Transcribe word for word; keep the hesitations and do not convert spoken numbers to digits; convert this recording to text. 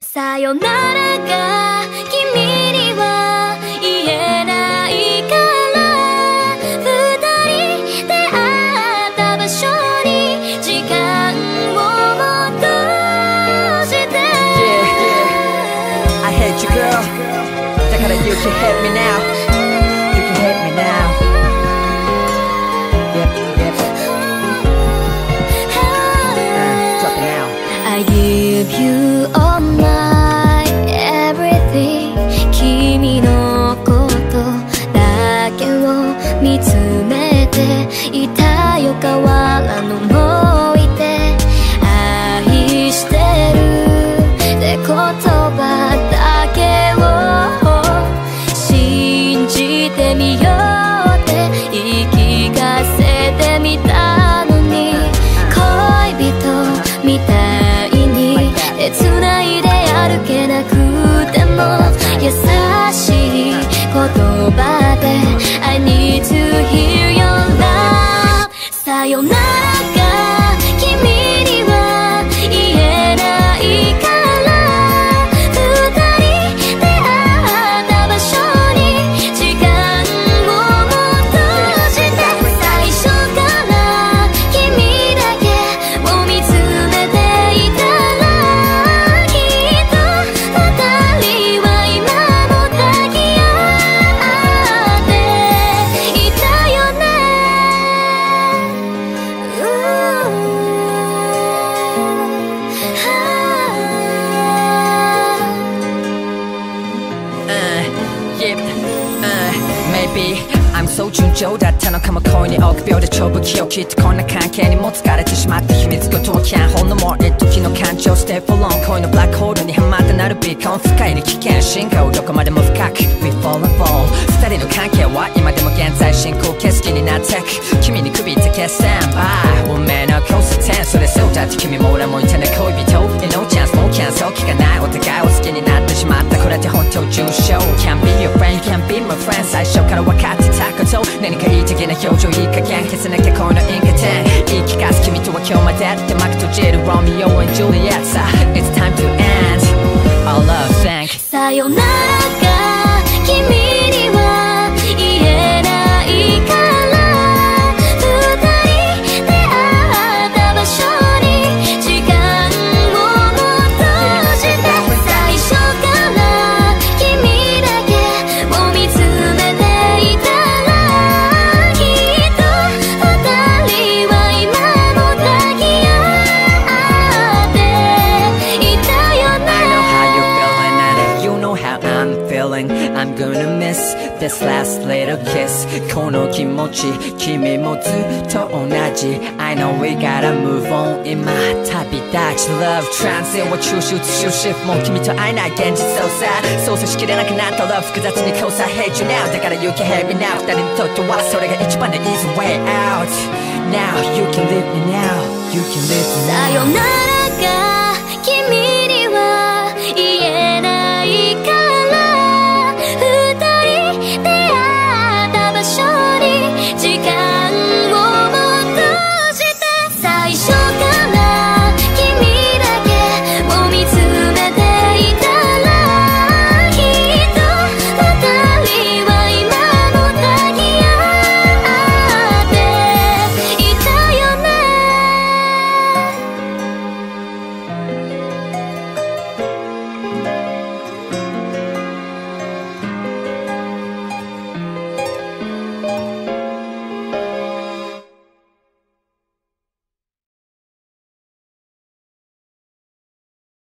さよならが君には言えないから二人出会った場所に時間を戻して Yeah, yeah I hate you girl だから you can hate me now You can hate me now Yep, yep uh, Drop it now I give you all my everything 君のことだけを見つめていたよ変わらぬ思い出愛してるって言葉だけを信じてみようって言い聞かせてみたのに恋人みたいに手繋いで歩けなくても優しい言葉で I need to hear your love さよならが君には言えないから二人出会った場所に時間を戻して最初から君だけを見つめていたらきっと二人は今も抱き合っていたよね、 Yep, uh, maybe I'm so 順調だったのかも恋に臆病で長武器を切ってこんな関係にも疲れてしまった秘密ごとはキャンほんのもう一時の感情 Stay for long 恋のブラックホールにはまってなるビーコン不快に危険進行どこまでも深く We fall and fall 二人の関係は今でも現在進行景色になってく君に首って決戦 Bye 運命の交差点それそうだって君も俺もいたね恋人 No chance no chance 気がないお互いを好きになってしまったこれって本当重症 Can't be your friend you can't be my friend 最初から分かってたこと何かいい的な表情いい加減消せなきゃ恋の因果点言い聞かす君とは今日までって幕閉じる Romeo and Juliet さ It's time to end Our love thank さよならが君には言えないから二人出会った場所に時間を戻して最初から君だけを見つめていたらきっと二人は今も抱き合っていたよね I know how you're feeling and you know how I'm feeling I'm gonna miss this last little kiss この気持ち君もずっと同じ I know we gotta move on 今旅立ち Love transit を抽出終止符もう君と会えない現実そうさ操作しきれなくなった Love 複雑に交差 Hate you now だから You can hate me now 二人にとってはそれが一番の easy way out Now you can live me now You can live me now さよならが君